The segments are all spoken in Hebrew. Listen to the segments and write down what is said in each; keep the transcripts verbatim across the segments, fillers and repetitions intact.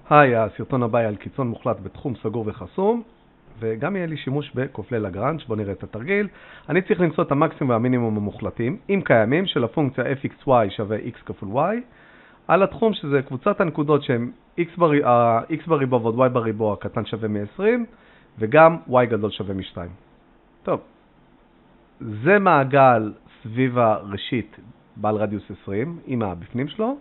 היי, הסרטון הבא על קיצון מוחלט בתחום סגור וחסום, וגם יהיה לי שימוש בכופלי לגרנז'. בואו נראה את התרגיל. אני צריך למצוא את המקסימום והמינימום המוחלטים, אם קיימים, של הפונקציה אף אקס וואי שווה x כפול y, על התחום שזה קבוצת הנקודות שהן x בריבוע, x בריבוע ועוד y בריבוע קטן שווה מ-עשרים, וגם y גדול שווה מ-שתיים. טוב, זה מעגל סביב הראשית בעל רדיוס עשרים, עם הבפנים שלו,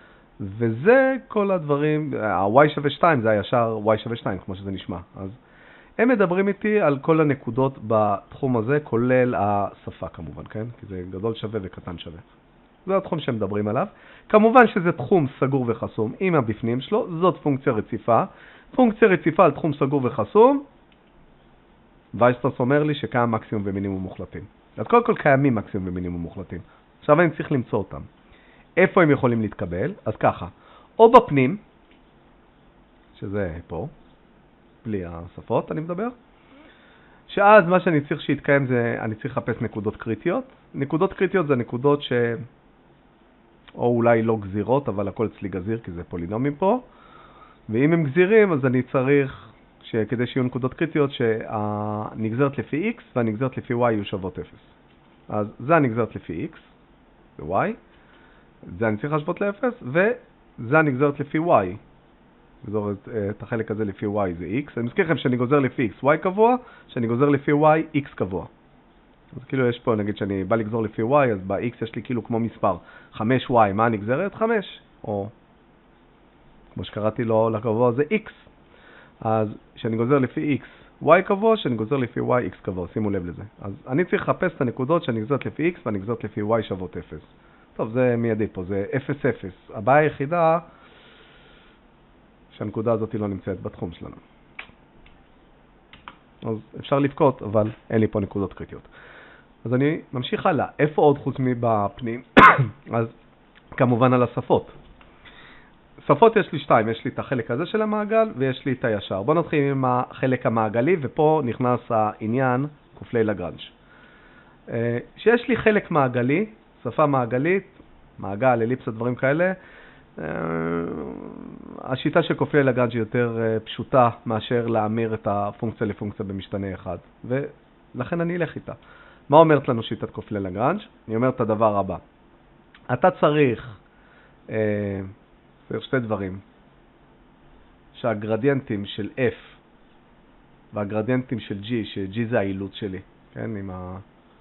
וזה כל הדברים, ה-y שווה שתיים זה הישר y שווה שתיים, כמו שזה נשמע. אז הם מדברים איתי על כל הנקודות בתחום הזה, כולל השפה כמובן, כן? כי זה גדול שווה וקטן שווה. זה התחום שהם מדברים עליו. כמובן שזה תחום סגור וחסום עם הבפנים שלו, זאת פונקציה רציפה. פונקציה רציפה על תחום סגור וחסום, וייסטרס אומר לי שקיים מקסימום ומינימום מוחלטים. אז קודם כל קיימים מקסימום ומינימום מוחלטים. עכשיו אני צריך למצוא אותם. איפה הם יכולים להתקבל? אז ככה, או בפנים, שזה פה, בלי השפות אני מדבר, שאז מה שאני צריך שיתקיים זה, אני צריך לחפש נקודות קריטיות. נקודות קריטיות זה נקודות ש... או אולי לא גזירות, אבל הכל אצלי גזיר, כי זה פולינומים פה. ואם הם גזירים, אז אני צריך, שכדי שיהיו נקודות קריטיות, שהנגזרת לפי x והנגזרת לפי y יהיו שוות אפס. אז זה הנגזרת לפי x, זה y. זה אני צריך להשוות ל-אפס, וזה הנגזרת לפי y. גזור את, את החלק הזה לפי y זה x. אני מזכיר לכם שאני גוזר לפי x y קבוע, שאני גוזר לפי y x קבוע. אז כאילו יש פה, נגיד שאני בא לגזור לפי y, אז ב-x יש לי כאילו כמו מספר חמש y, מה הנגזרת? חמש. או כמו שקראתי לו לקבוע זה x. אז שאני גוזר לפי x y קבוע, שאני גוזר לפי y x קבוע. שימו לב לזה. אז אני צריך לחפש את הנקודות שאני גוזרת לפי x ואני גוזרת לפי y שוות אפס. טוב, זה מיידי פה, זה אפס אפס. הבעיה היחידה שהנקודה הזאת לא נמצאת בתחום שלנו. אז אפשר לבכות, אבל אין לי פה נקודות קריטיות. אז אני ממשיך הלאה. איפה עוד חוץ מבפנים? אז כמובן על השפות. שפות יש לי שתיים, יש לי את החלק הזה של המעגל ויש לי את הישר. בואו נתחיל עם החלק המעגלי, ופה נכנס העניין כופלי לגרנז'. שיש לי חלק מעגלי, שפה מעגלית, מעגל, אליפסה, דברים כאלה, השיטה של כופלי לגרנז' היא יותר פשוטה מאשר להמיר את הפונקציה לפונקציה במשתנה אחד, ולכן אני אלך איתה. מה אומרת לנו שיטת כופלי לגרנז'? אני אומרת את הדבר הבא. אתה צריך, צריך שתי דברים, שהגרדיאנטים של F והגרדיאנטים של G, ש-G זה האילוץ שלי, כן, עם ה...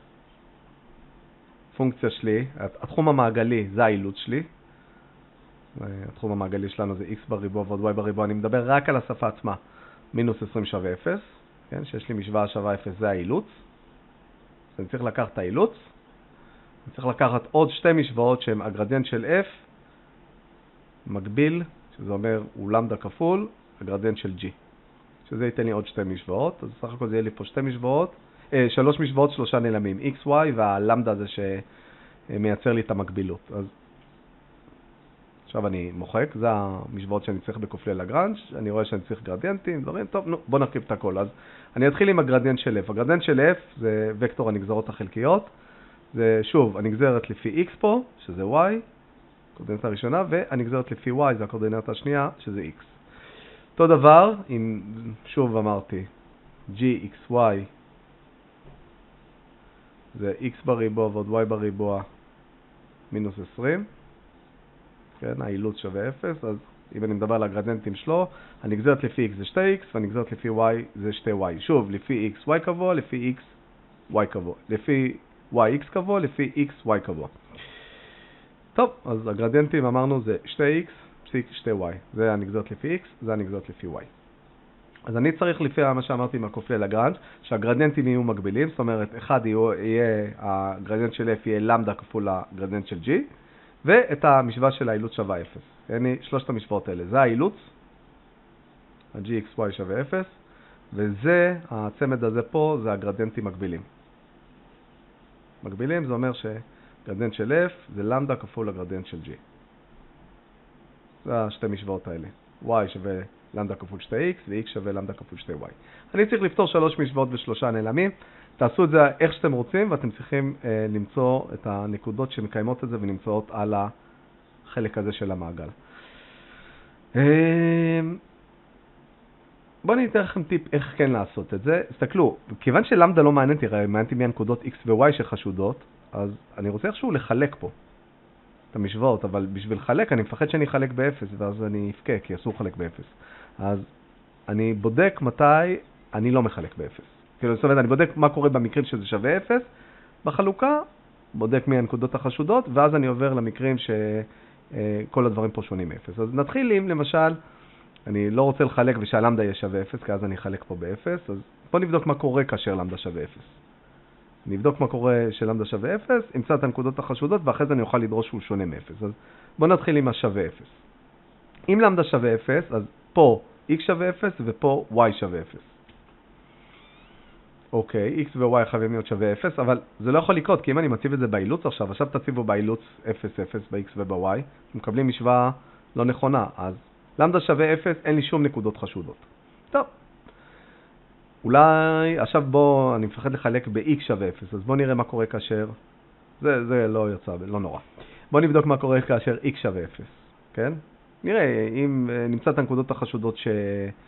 פונקציה שלי, התחום המעגלי זה האילוץ שלי. התחום המעגלי שלנו זה x בריבוע ועוד y בריבוע. אני מדבר רק על השפה עצמה. מינוס עשרים שווה אפס. כן? שיש לי משוואה שווה אפס, זה האילוץ. אז אני צריך לקחת את האילוץ. אני צריך לקחת עוד שתי משוואות שהן הגרדיאנט של f מקביל, שזה אומר הוא למדה כפול, הגרדיאנט של g. שזה ייתן לי עוד שתי משוואות. אז בסך הכל זה יהיה לי פה שתי משוואות. שלוש משוואות, שלושה נעלמים, x, y, והלמדה זה שמייצר לי את המקבילות. אז עכשיו אני מוחק, זה המשוואות שאני צריך בכופלי לגרנז'. אני רואה שאני צריך גרדיאנטים, דברים, טוב, נו, בוא נרכיב את הכל. אז אני אתחיל עם הגרדיאנט של f. הגרדיאנט של f זה וקטור הנגזרות החלקיות. זה שוב, הנגזרת לפי x פה, שזה y, הקורדינטה הראשונה, והנגזרת לפי y, זה הקורדינטה השנייה, שזה x. אותו דבר, אם שוב אמרתי, g, x, y, זה x בריבוע ועוד y בריבוע מינוס עשרים. כן, האילוץ שווה אפס, אז אם אני מדבר על הגרדיאנטים שלו, הנגזרת לפי x זה שתי x, והנגזרת לפי y זה שתי y. שוב, לפי x y קבוע, לפי x y קבוע. לפי y x קבוע, לפי x y קבוע. טוב, אז הגרדיאנטים אמרנו זה שתי x, פסיק שתי y. זה הנגזרת לפי x, זה הנגזרת לפי y. אז אני צריך לפי מה שאמרתי עם הכופלי לגרנז' שהגרדיאנטים יהיו מקבילים, זאת אומרת, אחד יהיה, הגרדיאנט של f יהיה למדה כפול הגרדיאנט של g, ואת המשוואה של האילוץ שווה אפס. yani, שלושת המשוואות האלה. זה האילוץ, ה-gxy שווה אפס, וזה, הצמד הזה פה, זה הגרדיאנטים מקבילים. מקבילים זה אומר שגרדיאנט של f זה למדה כפול הגרדיאנט של g. זה השתי משוואות האלה. y שווה למדה כפול שתי x, ו-x שווה למדה כפול שתי y. אני צריך לפתור שלוש משוואות ושלושה נעלמים. תעשו את זה איך שאתם רוצים, ואתם צריכים אה, למצוא את הנקודות שמקיימות את זה ונמצאות על החלק הזה של המעגל. אה... בואו אני אתן לכם טיפ איך כן לעשות את זה. תסתכלו, כיוון שלמדה לא מעניין אותי, מעניין אותי מהנקודות x ו-y שחשודות, אז אני רוצה איכשהו לחלק פה את המשוואות, אבל בשביל לחלק אני מפחד שאני אחלק ב-אפס, ואז אני אפקה, כי אסור לחלק ב-אפס. אז אני בודק מתי אני לא מחלק ב-אפס. כאילו, זאת אומרת, אני בודק מה קורה במקרים שזה שווה אפס, בחלוקה, בודק מי הנקודות החשודות, ואז אני עובר למקרים שכל הדברים פה שונים אפס. אז נתחיל עם, למשל, אני לא רוצה לחלק ושהלמדה יהיה שווה אפס, כי אז אני אחלק פה ב-אפס, אז בוא נבדוק מה קורה כאשר למדה שווה אפס. נבדוק מה קורה שלמדה שווה אפס, אמצא את הנקודות החשודות, ואחרי זה אני אוכל לדרוש שהוא שונה מ-אפס. אז בוא נתחיל עם השווה אפס. אם למדה שווה אפס, אז פה x שווה אפס ופה y שווה אפס. אוקיי, x ו-y חייבים להיות שווה אפס, אבל זה לא יכול לקרות, כי אם אני מציב את זה באילוץ עכשיו, עכשיו תציבו באילוץ אפס אפס ב-x וב-y, מקבלים משוואה לא נכונה, אז למדה שווה אפס, אין לי שום נקודות חשודות. טוב. אולי, עכשיו בוא, אני מפחד לחלק ב-x שווה אפס, אז בוא נראה מה קורה כאשר, זה, זה לא יצא, לא נורא. בוא נבדוק מה קורה כאשר x שווה אפס, כן? נראה, אם נמצא את הנקודות החשודות ש...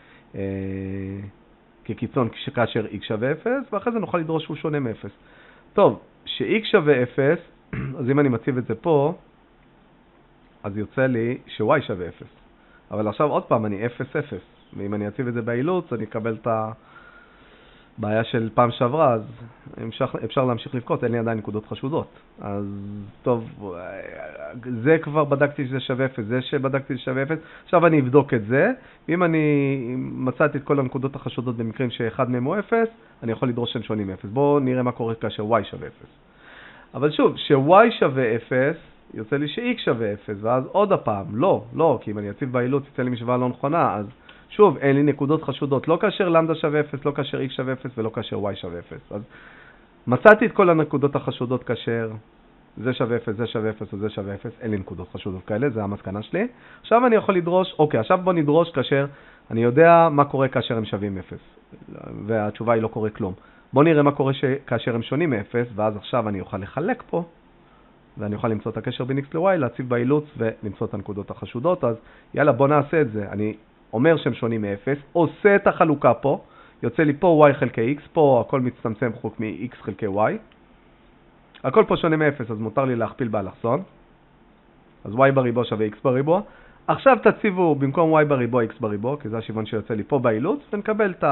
כקיצון כאשר x שווה אפס, ואחרי זה נוכל לדרוש שהוא שונה מ-אפס. טוב, ש-x שווה אפס, אז אם אני מציב את זה פה, אז יוצא לי ש-y שווה אפס. אבל עכשיו עוד פעם, אני אפס אפס. ואם אני אציב את זה באילוץ, אני אקבל את הבעיה של פעם שעברה, אז אפשר, אפשר להמשיך לבכות, אין לי עדיין נקודות חשודות. אז טוב, זה כבר בדקתי שזה שווה אפס, זה שבדקתי שזה שווה אפס, עכשיו אני אבדוק את זה, ואם אני מצאתי את כל הנקודות החשודות במקרים שאחד מהם הוא אפס, אני יכול לדרוש שהם שונים אפס. בואו נראה מה קורה כאשר y שווה אפס. אבל שוב, ש-y שווה אפס, יוצא לי ש-x שווה אפס, ואז עוד הפעם, לא, לא, כי אם אני אציב באילוץ, יוצא לי משוואה לא נכונה, אז שוב, אין לי נקודות חשודות, לא כאשר למדה שווה אפס, לא כאשר x שווה אפס, ולא כאשר y שווה אפס. אז מצאתי את כל הנקודות החשודות כאשר זה שווה אפס, זה שווה אפס, וזה שווה אפס, אין לי נקודות חשודות כאלה, זה המסקנה שלי. עכשיו אני יכול לדרוש, אוקיי, עכשיו בוא נדרוש כאשר, אני יודע מה קורה כאשר הם שווים אפס, והתשובה היא לא קורה כלום. בוא נראה מה קורה כאשר הם שונים מ-אפס, ואז עכשיו אני אוכל לחלק פה, ואני אוכל למצוא את הקשר בין x ל-y, להציב באילוץ ולמצוא את הנקודות החשודות. אז יאללה, בוא נעשה את זה. אני אומר שהם שונים מ-אפס, עושה את החלוקה פה, יוצא לי פה y חלקי x, פה הכל מצטמצם חוק מ-x חלקי y. הכל פה שונה מ-אפס, אז מותר לי להכפיל באלכסון. אז y בריבוע שווה x בריבוע. עכשיו תציבו במקום y בריבוע x בריבוע, כי זה השוויון שיוצא לי פה באילוץ, ונקבל את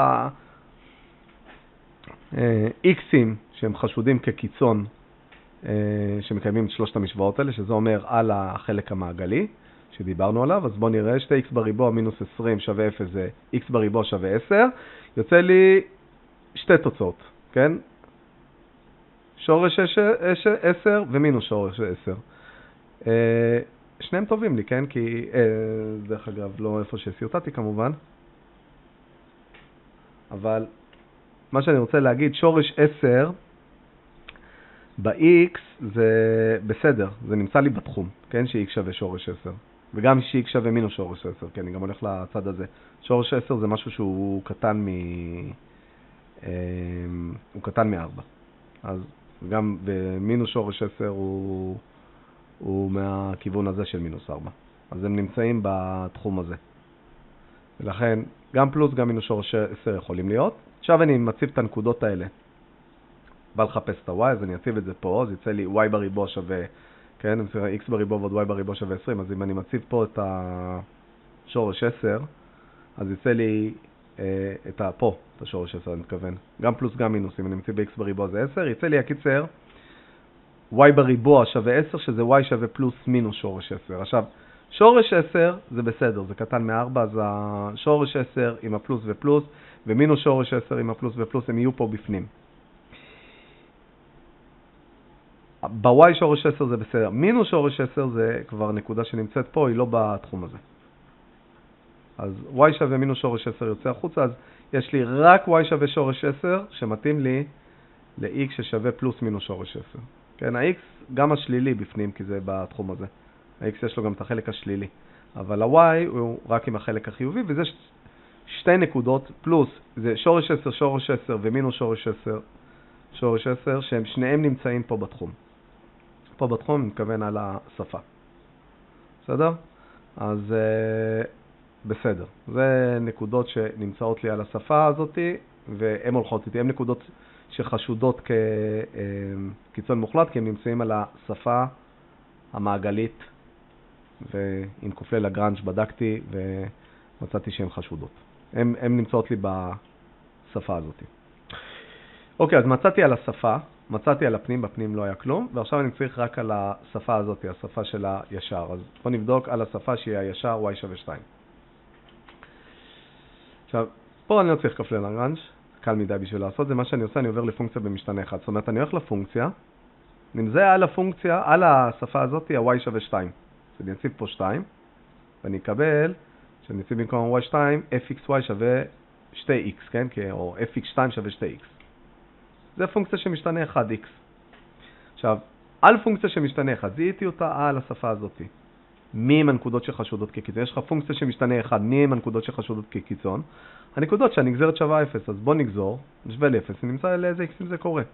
ה-x'ים שהם חשודים כקיצון, שמקיימים את שלושת המשוואות האלה, שזה אומר על החלק המעגלי שדיברנו עליו. אז בואו נראה, שתי x בריבוע מינוס עשרים שווה אפס, זה x בריבוע שווה עשר. יוצא לי שתי תוצאות, כן? שורש עשר ומינוס שורש עשר. שניהם טובים לי, כן? כי, דרך אגב, לא איפה שסיוטתי כמובן. אבל מה שאני רוצה להגיד, שורש עשר ב-x זה בסדר, זה נמצא לי בתחום, כן? ש-x שווה שורש עשר. וגם ש-x שווה מינוס שורש עשר, כן? אני גם הולך לצד הזה. שורש עשר זה משהו שהוא קטן מ... הוא קטן מ-ארבע. אז גם במינוס שורש עשר הוא, הוא מהכיוון הזה של מינוס ארבע. אז הם נמצאים בתחום הזה. ולכן גם פלוס, גם מינוס שורש עשר יכולים להיות. עכשיו אני מציב את הנקודות האלה. בא לחפש את ה-y, אז אני אציב את זה פה, אז יצא לי y בריבוע שווה, כן, x בריבוע ועוד y בריבוע שווה עשרים, אז אם אני מציב פה את השורש עשר, אז יצא לי אה, את ה, פה, את השורש עשר, אני מתכוון. גם פלוס, גם מינוס, אם אני מציב ב-x בריבוע זה עשר, יצא לי הקיצר, y בריבוע שווה עשר, שזה y שווה פלוס מינוס שורש עשר. עכשיו, שורש עשר זה בסדר, זה קטן מ-ארבע, אז השורש עשר עם הפלוס ופלוס, ומינוס שורש עשר עם הפלוס ופלוס, הם יהיו פה בפנים. ב-y שורש עשר זה בסדר. מינוס שורש עשר זה כבר נקודה שנמצאת פה, היא לא בתחום הזה. אז y שווה מינוס שורש עשר יוצא החוצה, אז יש לי רק y שווה שורש עשר, שמתאים לי ל-x ששווה פלוס מינוס שורש עשר. כן, ה-x גם השלילי בפנים, כי זה בתחום הזה. ה-x יש לו גם את החלק השלילי. אבל ה-y הוא רק עם החלק החיובי, וזה שתי נקודות, פלוס, זה שורש עשר, שורש עשר ומינוס שורש עשר, שורש עשר, שהם שניהם נמצאים פה בתחום. פה בתחום מתכוון על השפה. בסדר? אז בסדר. זה נקודות שנמצאות לי על השפה הזאת, והן הולכות איתי. הן נקודות שחשודות כקיצון מוחלט, כי הן נמצאים על השפה המעגלית, ועם קופלי לגרנז' בדקתי ומצאתי שהן חשודות. הן נמצאות לי בשפה הזאת. אוקיי, אז מצאתי על השפה, מצאתי על הפנים, בפנים לא היה כלום, ועכשיו אני צריך רק על השפה הזאת, השפה של הישר. אז בוא נבדוק על השפה שהיא הישר y שווה שתיים. עכשיו, פה אני לא צריך כפלי לגרנז', קל מדי בשביל לעשות, זה מה שאני עושה, אני עובר לפונקציה במשתנה אחד. זאת אומרת, אני הולך לפונקציה, אם זה על הפונקציה, על השפה הזאת, ה-y שווה שתיים. אז אני אציב פה שתיים, ואני אקבל, שאני אציב במקום y שתיים, fxy שווה שתי x, כן? או f x שתיים שווה שתי x. זה פונקציה שמשתנה אחד x. עכשיו, על פונקציה שמשתנה אחד, זיהיתי אותה על השפה הזאת. מי הם הנקודות שחשודות כקיצון? יש לך פונקציה שמשתנה אחד, מי הם הנקודות שחשודות כקיצון? הנקודות שהנגזרת שווה אפס, אז בוא נגזור, נשווה ל-אפס, ונמצא לאיזה x זה קורה.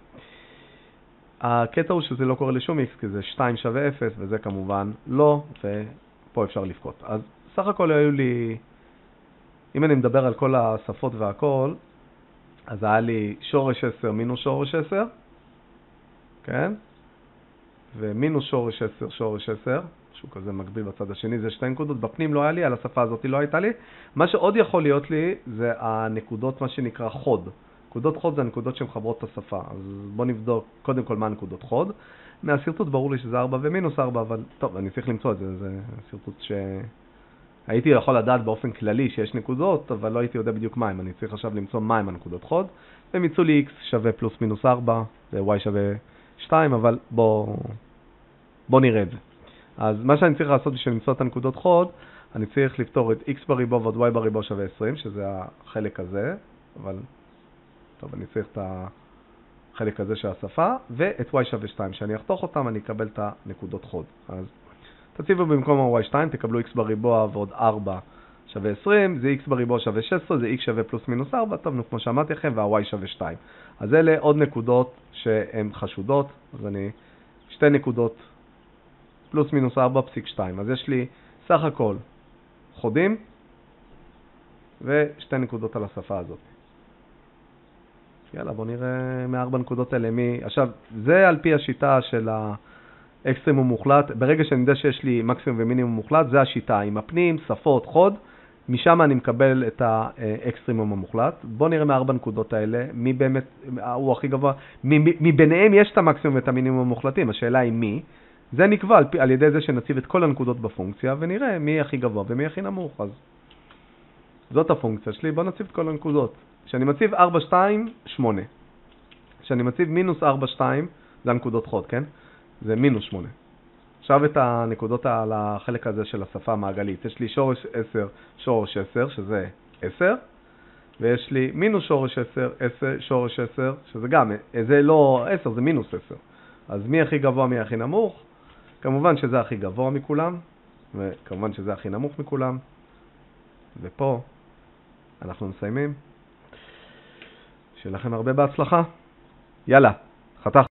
הקטע הוא שזה לא קורה לשום x, כי זה שתיים שווה אפס, וזה כמובן לא, ופה אפשר לפקוט. אז סך הכל היו לי, אם אני מדבר על כל השפות והכל, אז היה לי שורש עשר מינוס שורש עשר, כן? ומינוס שורש עשר, שורש עשר, משהו כזה מקביל בצד השני, זה שתי נקודות. בפנים לא היה לי, על השפה הזאת לא הייתה לי. מה שעוד יכול להיות לי, זה הנקודות, מה שנקרא חוד. נקודות חוד זה הנקודות שמחברות את השפה. אז בוא נבדוק קודם כל מה נקודות חוד. מהסרטוט ברור לי שזה ארבע ומינוס ארבע, אבל טוב, אני צריך למצוא את זה. זה סרטוט שהייתי יכול לדעת באופן כללי שיש נקודות, אבל לא הייתי יודע בדיוק מה הם. אני צריך עכשיו למצוא מה הם הנקודות חוד. והם יצאו לי x שווה פלוס מינוס ארבע, ו-y שווה שתיים, אבל בוא, בוא נראה את זה. אז מה שאני צריך לעשות בשביל למצוא את הנקודות חוד, אני צריך לפתור את x בריבוע ועוד y בריבוע שווה עשרים, שזה החלק הזה, אבל טוב, אני צריך את החלק הזה של השפה, ואת y שווה שתיים. שאני אחתוך אותם, אני אקבל את הנקודות חוד. אז תציבו במקום ה-y שתיים, תקבלו x בריבוע ועוד ארבע שווה עשרים, זה x בריבוע שווה שש עשרה, זה x שווה פלוס מינוס ארבע, טוב, נו, כמו שאמרתי לכם, וה-y שווה שתיים. אז אלה עוד נקודות שהן חשודות, אז אני, שתי נקודות פלוס מינוס ארבע פסיק שתיים. אז יש לי סך הכל חודים ושתי נקודות על השפה הזאת. יאללה, בוא נראה מארבע נקודות האלה מי... עכשיו, זה על פי השיטה של האקסטרימום מוחלט. ברגע שאני יודע שיש לי מקסימום ומינימום מוחלט, זה השיטה. עם הפנים, שפות, חוד, משם אני מקבל את האקסטרימום המוחלט. בוא נראה מארבע נקודות האלה, מי באמת הוא הכי גבוה. מביניהם יש את המקסימום ואת המינימום המוחלטים. השאלה היא מי. זה נקבע על, על ידי זה שנציב את כל הנקודות בפונקציה, ונראה מי הכי גבוה ומי הכי נמוך. אז זאת הפונקציה שלי, בוא נציב את כל הנקודות. כשאני מציב ארבע, שתיים, שמונה. כשאני מציב מינוס ארבע, שתיים, זה הנקודות חוד, כן? זה מינוס שמונה. עכשיו את הנקודות על החלק הזה של השפה המעגלית. יש לי שורש עשר, שורש עשר, שזה עשר, ויש לי מינוס שורש עשר, עשר, שורש עשר, שזה גם, זה לא עשר, זה מינוס עשר. אז מי הכי גבוה, מי הכי נמוך? כמובן שזה הכי גבוה מכולם, וכמובן שזה הכי נמוך מכולם. ופה אנחנו מסיימים. שיהיה לכם הרבה בהצלחה. יאללה, חתך.